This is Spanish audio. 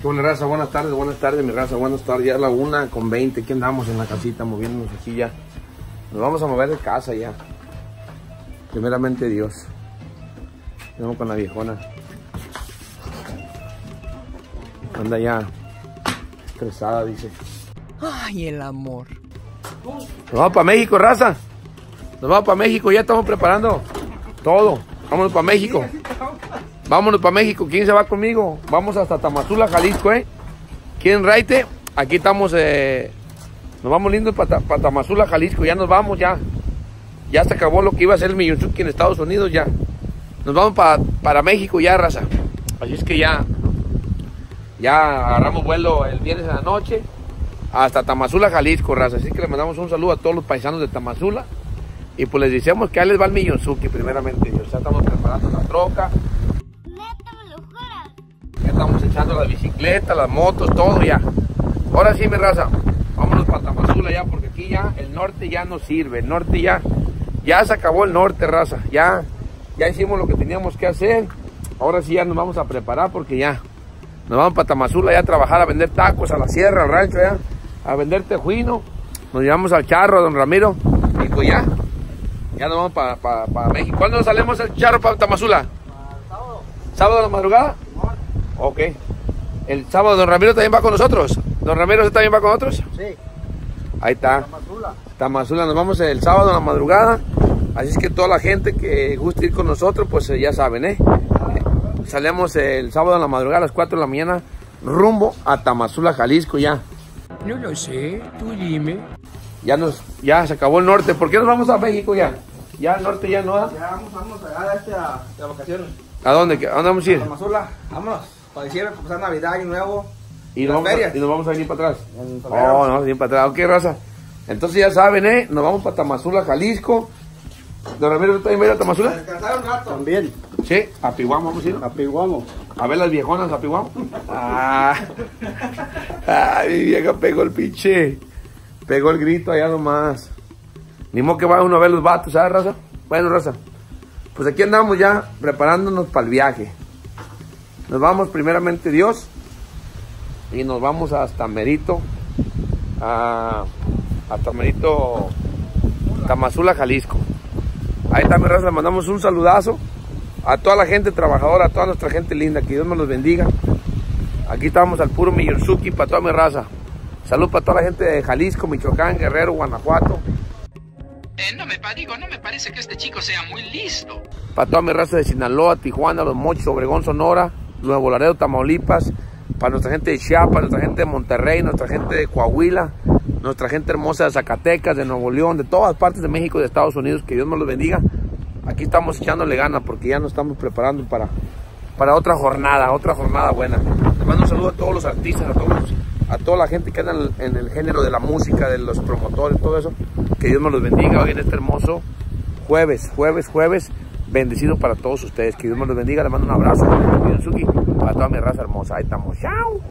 Hola raza, buenas tardes mi raza, buenas tardes, ya a la 1:20, aquí andamos en la casita moviéndonos aquí ya. Nos vamos a mover de casa ya. Primeramente Dios. Vamos con la viejona. Anda ya estresada, dice. Ay, el amor. Nos vamos para México, raza. Nos vamos para México, ya estamos preparando todo. Vámonos para México. Vámonos para México. ¿Quién se va conmigo? Vamos hasta Tamazula, Jalisco, ¿Quién raite? Aquí estamos, nos vamos lindos para Tamazula, Jalisco. Ya nos vamos, ya. Ya se acabó lo que iba a ser el Miyunzuki en Estados Unidos, ya. Nos vamos para México ya, raza. Así es que ya agarramos vuelo el viernes a la noche hasta Tamazula, Jalisco, raza. Así que le mandamos un saludo a todos los paisanos de Tamazula. Y pues les decíamos que ahí les va el Miyunzuki primeramente. Ya estamos preparando la troca. Ya estamos echando las bicicletas, las motos, todo ya. Ahora sí, mi raza, vámonos para Tamazula ya, porque aquí ya el norte ya no sirve. El norte ya se acabó el norte, raza. Ya hicimos lo que teníamos que hacer. Ahora sí ya nos vamos a preparar porque ya nos vamos para Tamazula ya a trabajar, a vender tacos a la sierra, al rancho ya, a vender tejuino. Nos llevamos al charro, a don Ramiro, y pues ya nos vamos para México. ¿Cuándo salimos el charro para Tamazula? Sábado. ¿Sábado a la madrugada? Ok. ¿El sábado don Ramiro también va con nosotros? ¿Don Ramiro usted también va con nosotros? Sí. Ahí está. Tamazula. Tamazula, nos vamos el sábado a la madrugada. Así es que toda la gente que guste ir con nosotros, pues ya saben, Salimos el sábado a la madrugada a las 4 de la mañana, rumbo a Tamazula, Jalisco ya. No lo sé, tú dime. Ya se acabó el norte. ¿Por qué nos vamos a México ya? Ya el norte ya no da. Ya vamos allá de vacaciones. ¿A dónde? ¿A dónde vamos a ir? Tamazula, vámonos. Para diciembre, para pasar Navidad, Año Nuevo. Y nos vamos a venir para atrás. En Oh, no, venir para atrás. Ok, raza. Entonces ya saben, nos vamos para Tamazula, Jalisco. Don Ramiro, ¿tú también va a ir a Tamazula? Descansar un rato. También. Sí, a Pihuamo vamos a ir. A Pihuamo. A ver las viejonas a Pihuamo. Ay, mi vieja pegó el pinche. Pegó el grito allá nomás. Ni modo que vaya uno a ver los vatos, ¿sabes, raza? Bueno, raza. Pues aquí andamos ya preparándonos para el viaje. Nos vamos primeramente Dios. Y nos vamos hasta Merito. Hasta Merito, Tamazula, Jalisco. Ahí está mi raza, le mandamos un saludazo a toda la gente trabajadora, a toda nuestra gente linda, que Dios me los bendiga. Aquí estamos al puro Miyunzuki para toda mi raza. Salud para toda la gente de Jalisco, Michoacán, Guerrero, Guanajuato. No me parece que este chico sea muy listo. Para toda mi raza de Sinaloa, Tijuana, Los Mochis, Obregón, Sonora, Nuevo Laredo, Tamaulipas. Para nuestra gente de Chiapas, nuestra gente de Monterrey, nuestra gente de Coahuila, nuestra gente hermosa de Zacatecas, de Nuevo León, de todas partes de México y de Estados Unidos, que Dios me los bendiga. Aquí estamos echándole ganas porque ya nos estamos preparando para otra jornada buena. Les mando un saludo a todos los artistas, a toda la gente que anda en el género de la música, de los promotores, todo eso. Que Dios me los bendiga hoy en este hermoso jueves, bendecido para todos ustedes. Que Dios me los bendiga, les mando un abrazo para toda mi raza hermosa. Ahí estamos, chao.